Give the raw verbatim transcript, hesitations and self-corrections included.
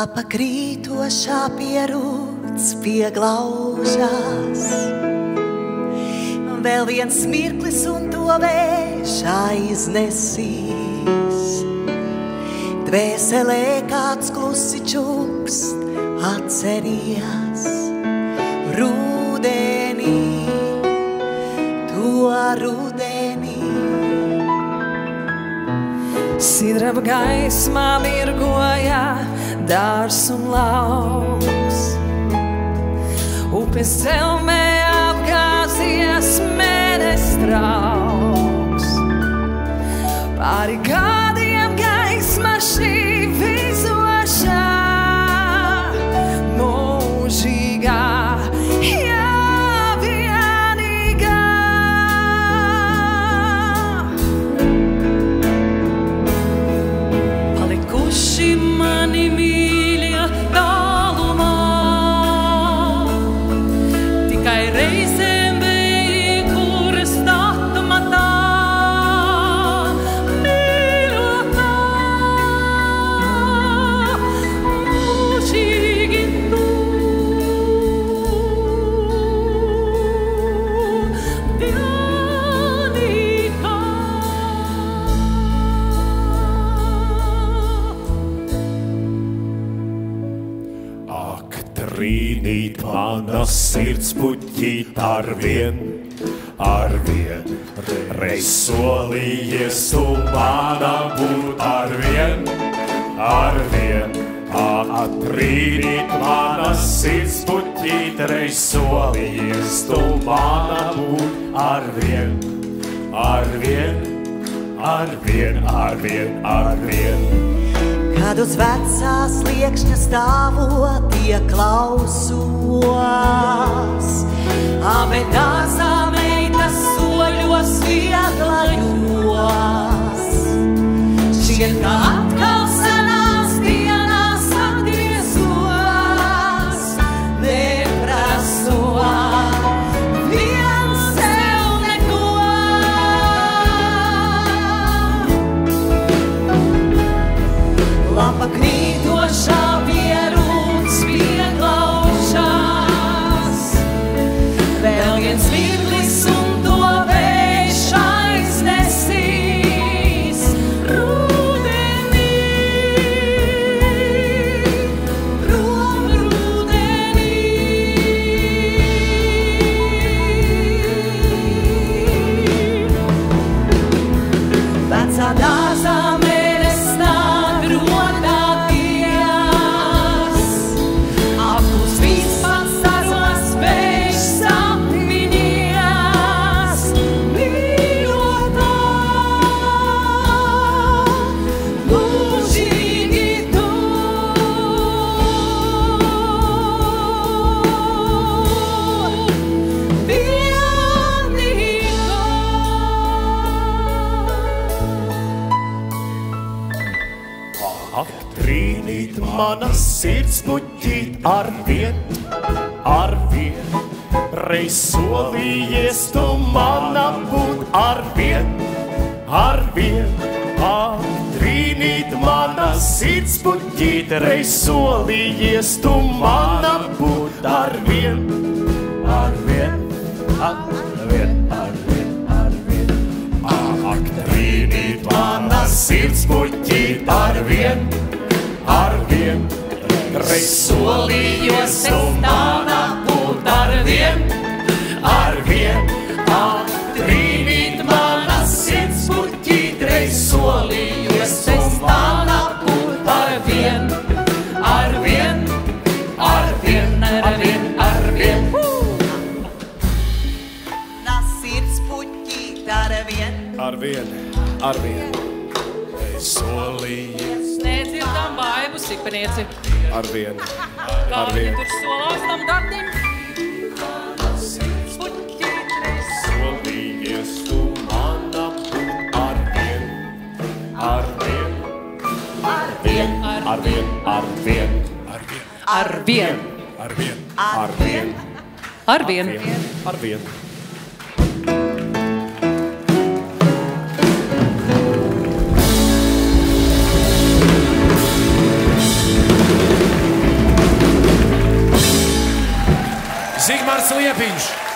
Lapa krītošā pierūts pieglaužās. Vēl viens mirklis un to vējš aiznesīs. Dvēselē kāds klusi čukst, atceries rudenī, to rudenī. Sidraba gaismā mirgoja dārs un lauks. Upes celmē apgāzies menestrauks. Pāri gadiem gaisma šī vizošā, mūžīgā, jā, vienīgā. Palikuši mani mīļie tālumā, tikai reizēm vēji, kuras atmatā. Mīļotā, mūžīgi tu, vienīgā. Ak, trīnīt mana sirds puķīt arvien, arvien. Reiz solījies tu mana būt arvien, arvien. Ak, trīnīt mana sirds puķīt, reiz solījies tu mana būt arvien, arvien, arvien, arvien, arvien. Kad uz vecās liekšņa stāvot ieklausos, abe dārzā meitas soļos vieglajos. Šķiet, ka atkal senās dienās atgriezos, neprasot viens sev neko. Lapa krītošā pierūts pieglaužās. Vēl viens mirklis un to vējš aiznesīs. Rudenī, prom rudenī. Vecā dārzā mēnes nāk rodāties. Apklus viss pats staros vējš sapņinies. Mīļotā, mūžīgi tu, vienīgā. Ak, trīnīt mana sirds puķīt arvien, arvien. Reiz solījies tu mana būt arvien, arvien. Ak, trīnīt mana sirds puķīt, reiz solījies tu mana būt arvien, arvien, arvien, arvien, arvien. Ak, trīnīt mana sirds puķīt arvien, arvien. Reiz solījos tu mana būt arvien, arvien. Ak, trīnīt mana sirds puķīt, reiz solījos tu mana būt arvien, arvien, arvien, arvien, arvien. Na sirds puķīt arvien. Arvien, arvien. Reiz solījies Nedzirdam vaibu, sipenieci. arvien, Kā viņi arvien. tur solās tam dardim? Solījies tu mana būt arvien, arvien, arvien, arvien, arvien, Arvien. arvien, arvien, Arvien. arvien. Liepiņš!